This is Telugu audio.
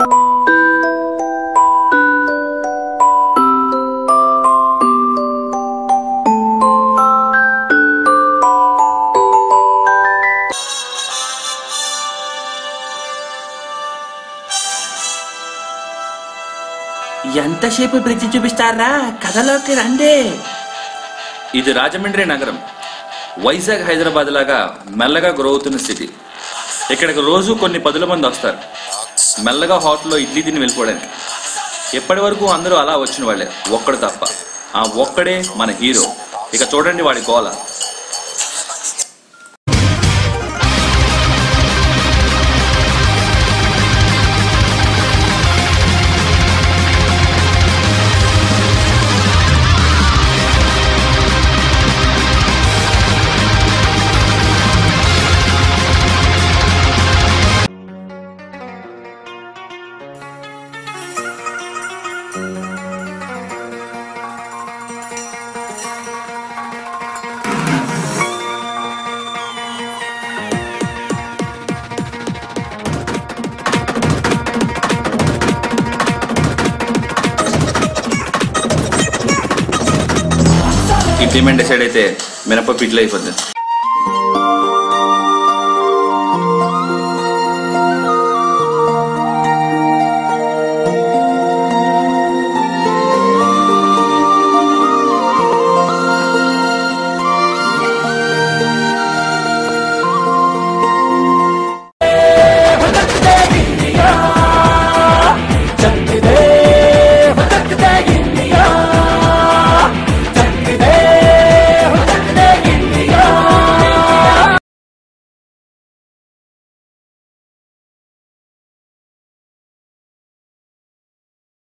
ఎంతసేపు బ్రిడ్జి చూపిస్తారా? కథలోకి రండి. ఇది రాజమండ్రి నగరం. వైజాగ్, హైదరాబాద్ లాగా మెల్లగా గ్రో అవుతున్న సిటీ. ఇక్కడికి రోజు కొన్ని పదుల మంది వస్తారు మెల్లగా హోటల్లో ఇడ్లీ తిని వెళ్ళిపోవడానికి. ఎప్పటి వరకు అందరూ అలా వచ్చిన వాళ్ళే, ఒక్కడు తప్ప. ఆ ఒక్కడే మన హీరో. ఇక చూడండి వాడి గోల. డిమాండ్ డిసైడ్ అయితే మినపప్పు ఇడ్లీ అయిపోద్ది.